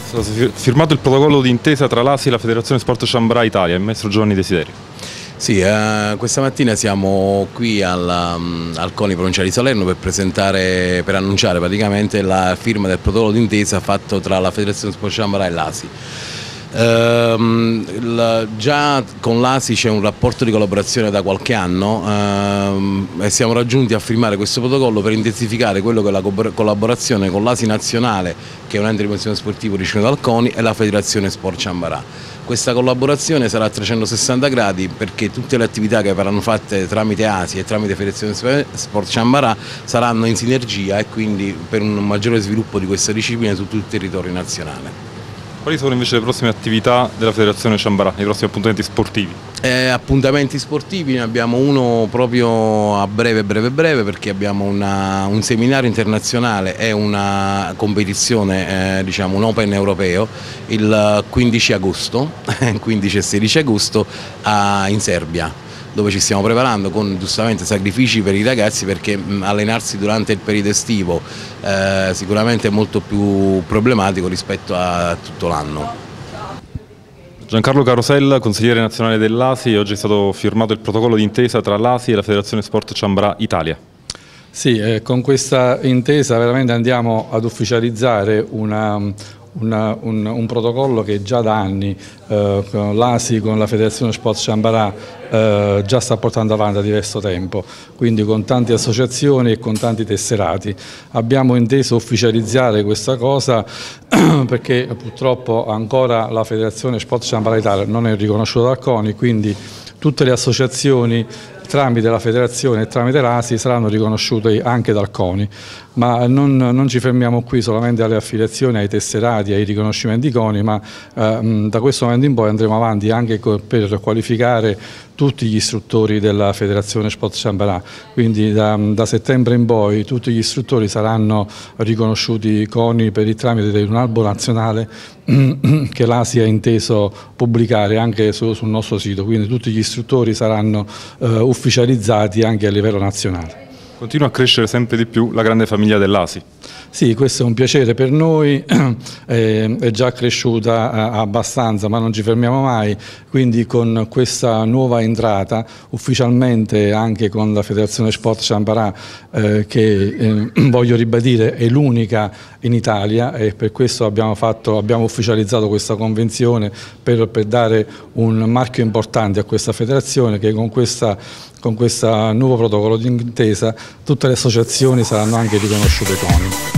È stato firmato il protocollo d'intesa tra l'ASI e la Federazione Sport Ciambarà Italia, il maestro Giovanni Desideri. Sì, questa mattina siamo qui al CONI provinciale di Salerno per annunciare praticamente la firma del protocollo d'intesa fatto tra la Federazione Sport Ciambarà e l'ASI. Già con l'ASI c'è un rapporto di collaborazione da qualche anno e siamo raggiunti a firmare questo protocollo per intensificare quello che è la collaborazione con l'ASI nazionale, che è un ente di promozione sportivo riconosciuto dal CONI, e la Federazione Sport Ciambarà. Questa collaborazione sarà a 360 gradi perché tutte le attività che verranno fatte tramite ASI e tramite Federazione Sport Ciambarà saranno in sinergia e quindi per un maggiore sviluppo di questa disciplina su tutto il territorio nazionale. Quali sono invece le prossime attività della Federazione Ciambarà, i prossimi appuntamenti sportivi? Appuntamenti sportivi ne abbiamo uno proprio a breve perché abbiamo un seminario internazionale e una competizione, diciamo un Open europeo il 15 agosto, 15 e 16 agosto in Serbia, dove ci stiamo preparando con giustamente sacrifici per i ragazzi, perché allenarsi durante il periodo estivo sicuramente è molto più problematico rispetto a tutto l'anno. Giancarlo Carosella, consigliere nazionale dell'ASI, oggi è stato firmato il protocollo d'intesa tra l'ASI e la Federazione Sport Ciambarà Italia. Sì, con questa intesa veramente andiamo ad ufficializzare un protocollo che già da anni l'ASI con la Federazione Sport Ciambarà già sta portando avanti da diverso tempo, quindi con tante associazioni e con tanti tesserati. Abbiamo inteso ufficializzare questa cosa perché purtroppo ancora la Federazione Sport Ciambarà Italia non è riconosciuta dal CONI, quindi tutte le associazioni tramite la Federazione e tramite l'ASI saranno riconosciute anche dal CONI, ma non ci fermiamo qui solamente alle affiliazioni, ai tesserati, ai riconoscimenti CONI, ma da questo momento in poi andremo avanti anche per qualificare tutti gli istruttori della Federazione Sport Ciambarà, quindi da settembre in poi tutti gli istruttori saranno riconosciuti CONI per il tramite di un albo nazionale che l'ASI ha inteso pubblicare anche sul nostro sito, quindi tutti gli istruttori saranno ufficializzati anche a livello nazionale. Continua a crescere sempre di più la grande famiglia dell'ASI. Sì, questo è un piacere per noi, è già cresciuta abbastanza, ma non ci fermiamo mai, quindi con questa nuova entrata, ufficialmente anche con la Federazione Sport Ciambarà, che voglio ribadire è l'unica in Italia, e per questo abbiamo ufficializzato questa convenzione per dare un marchio importante a questa federazione, che con questo nuovo protocollo d'intesa tutte le associazioni saranno anche riconosciute CONI.